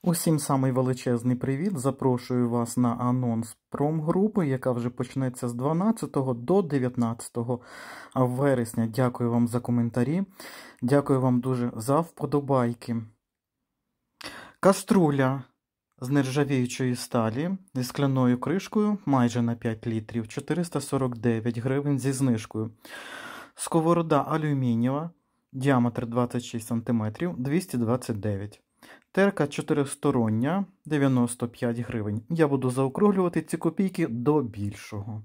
Усім самий величезний привіт. Запрошую вас на анонс промгрупи, яка вже почнеться з 12 до 19 вересня. Дякую вам за коментарі. Дякую вам дуже за вподобайки. Каструля з нержавіючої сталі зі скляною кришкою майже на 5 літрів, 449 гривень зі знижкою. Сковорода алюмінієва, діаметр 26 см, 229. Терка чотиристороння, 95 гривень. Я буду заокруглювати ці копійки до більшого.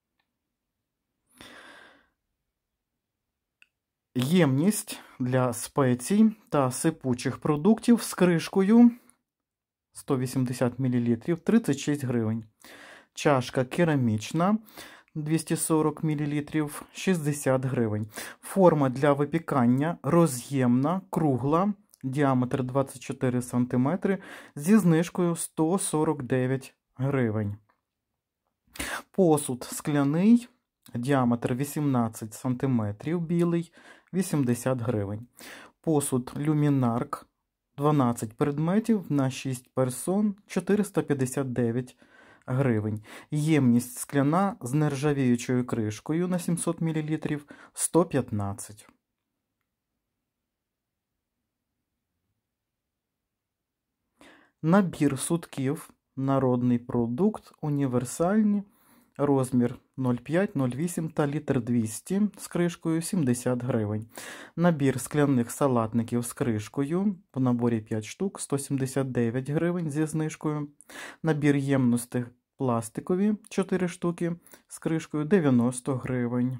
Ємність для спецій та сипучих продуктів з кришкою 180 мл, 36 гривень. Чашка керамічна 240 мл, 60 гривень. Форма для випікання роз'ємна, кругла, діаметр 24 см, зі знижкою 149 гривень. Посуд скляний, діаметр 18 см, білий, 80 гривень. Посуд люмінарк, 12 предметів на 6 персон, 459 гривень. Ємність скляна з нержавіючою кришкою на 700 мл, 115. Набір сутків, народний продукт, універсальні, розмір 0,5-0,8 та літр 200 з кришкою 70 гривень. Набір скляних салатників з кришкою, по наборі 5 штук, 179 гривень зі знижкою. Набір ємностей пластикові 4 штуки з кришкою 90 гривень.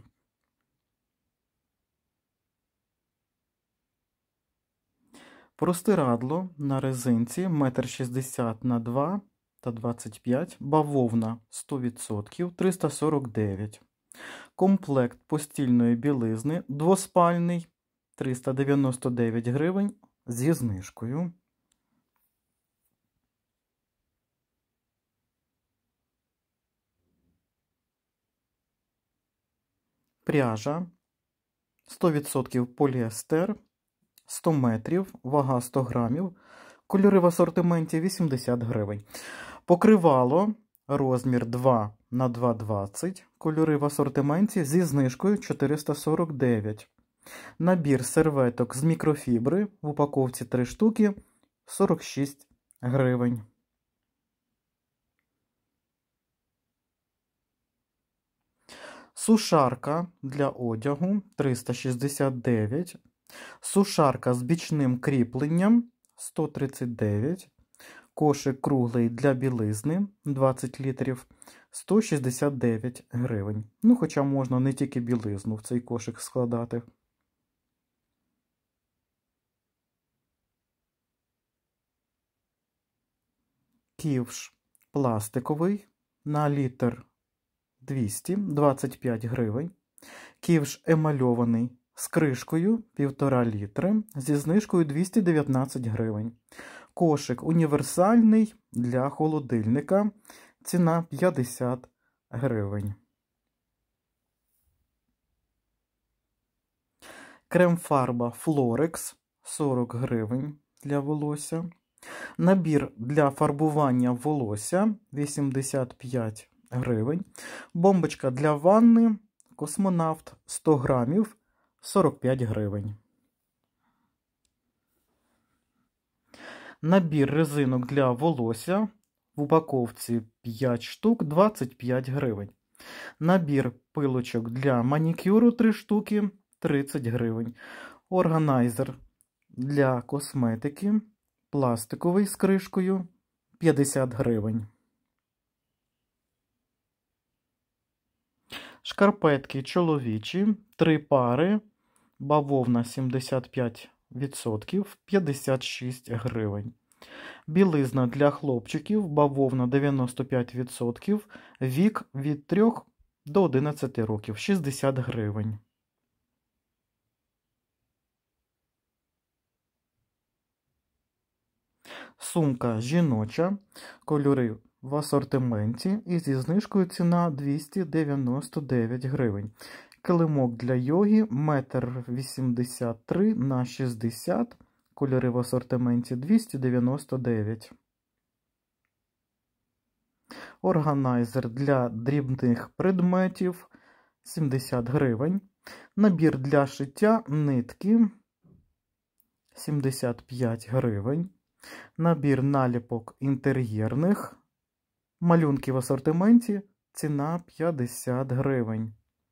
Простирадло на резинці 1,60 м на 2 та 25, бавовна 100%, 349. Комплект постільної білизни двоспальний 399 гривень зі знижкою. Пряжа 100% поліестер, 100 метрів, вага 100 грамів, кольори в асортименті 80 гривень. Покривало розмір 2 на 2,20, кольори в асортименті зі знижкою 449. Набір серветок з мікрофібри в упаковці 3 штуки 46 гривень. Сушарка для одягу 369. Сушарка з бічним кріпленням 139. Кошик круглий для білизни 20 літрів 169 гривень. Ну, хоча можна не тільки білизну в цей кошик складати. Ківш пластиковий на літр 200, 25 гривень. Ківш емальований з кришкою 1,5 літри, зі знижкою 219 гривень. Кошик універсальний для холодильника, ціна 50 гривень. Крем-фарба Флорекс 40 гривень для волосся. Набір для фарбування волосся 85 гривень. Бомбочка для ванни Космонавт 100 грамів 45 гривень. Набір резинок для волосся в упаковці 5 штук 25 гривень. Набір пилочок для манікюру 3 штуки 30 гривень. Органайзер для косметики пластиковий з кришкою 50 гривень. Шкарпетки чоловічі 3 пари, бавовна 75%, 56 гривень. Білизна для хлопчиків, бавовна 95%, вік від 3 до 11 років, 60 гривень. Сумка жіноча, кольори в асортименті і зі знижкою ціна 299 гривень. Килимок для йоги 1,83 на 60 Кольори в асортименті 299. Органайзер для дрібних предметів 70 гривень. Набір для шиття нитки 75 гривень. Набір наліпок інтер'єрних. Малюнки в асортименті. Ціна 50 гривень.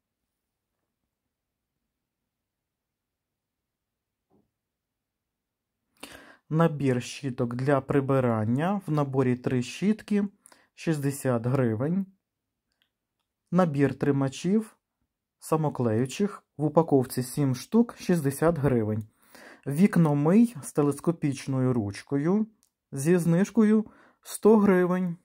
Набір щіток для прибирання. В наборі 3 щітки 60 гривень. Набір тримачів самоклеючих. В упаковці 7 штук 60 гривень. Вікномий з телескопічною ручкою зі знижкою 100 гривень.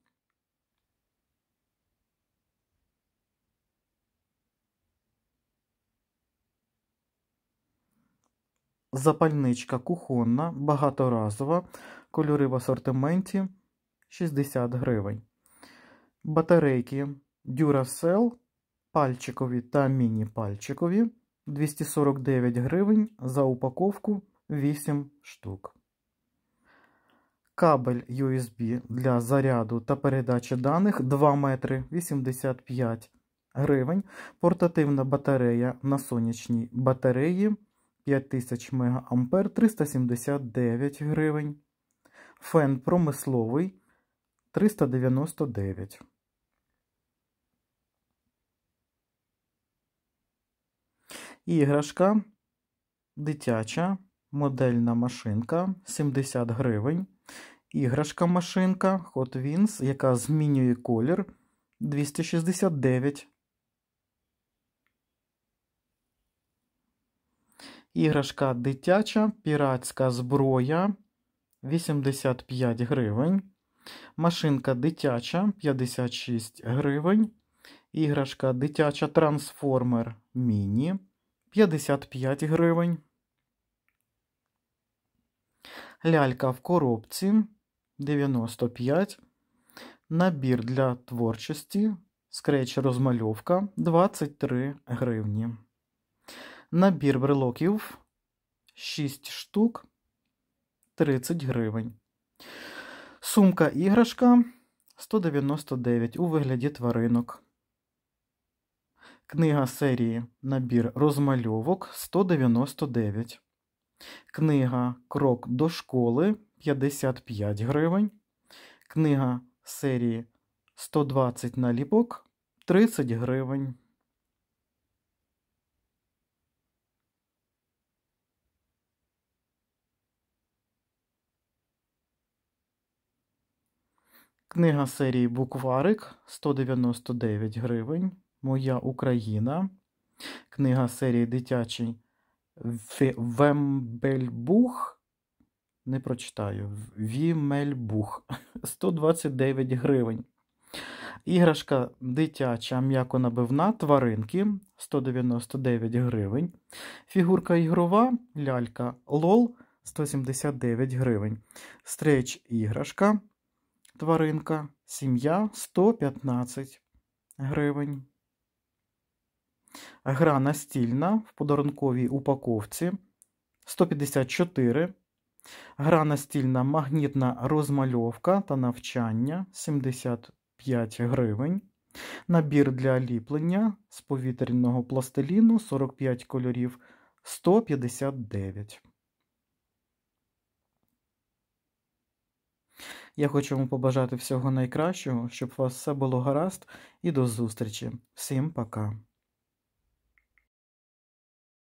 Запальничка кухонна, багаторазова, кольори в асортименті 60 гривень. Батарейки Duracell, пальчикові та міні-пальчикові 249 гривень за упаковку 8 штук. Кабель USB для заряду та передачі даних 2 метри 85 гривень. Портативна батарея на сонячній батареї 5000 мА 379 гривень. Фен промисловий 399. Іграшка дитяча модельна машинка 70 гривень. Іграшка-машинка Hot Wheels, яка змінює колір 269. Іграшка дитяча піратська зброя 85 гривень. Машинка дитяча 56 гривень. Іграшка дитяча трансформер міні 55 гривень. Лялька в коробці 95. Набір для творчості скретч-розмальовка 23 гривні. Набір брелоків 6 штук 30 гривень. Сумка-іграшка 199 у вигляді тваринок. Книга серії «Набір розмальовок» 199. Книга «Крок до школи» 55 гривень. Книга серії 120 наліпок 30 гривень. Книга серії «Букварик» 199 гривень. Моя Україна. Книга серії дитячий Вембельбух. Не прочитаю. Вімельбух. 129 гривень. Іграшка дитяча м'яконабивна тваринки 199 гривень. Фігурка ігрова лялька Лол 179 гривень. Стрейч іграшка тваринка сім'я 115 гривень. Гра настільна в подарунковій упаковці 154. Гра настільна магнітна розмальовка та навчання 75 гривень. Набір для ліплення з повітряного пластиліну 45 кольорів 159. Я хочу вам побажати всього найкращого, щоб у вас все було гаразд, і до зустрічі. Всім пока!